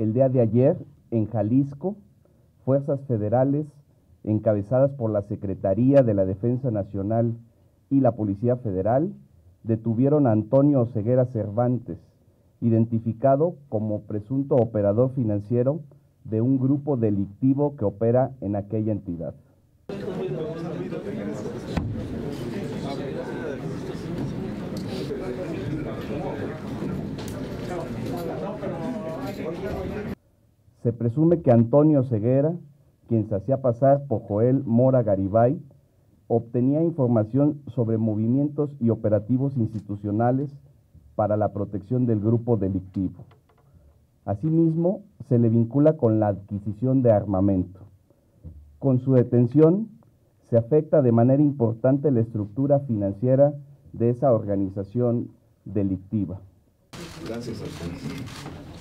el día de ayer, en Jalisco, fuerzas federales, encabezadas por la Secretaría de la Defensa Nacional y la Policía Federal, detuvieron a Antonio Oseguera Cervantes, identificado como presunto operador financiero de un grupo delictivo que opera en aquella entidad. Se presume que Antonio Oseguera, quien se hacía pasar por Joel Mora Garibay, obtenía información sobre movimientos y operativos institucionales para la protección del grupo delictivo. Asimismo, se le vincula con la adquisición de armamento. Con su detención, se afecta de manera importante la estructura financiera de esa organización delictiva. Gracias a ustedes.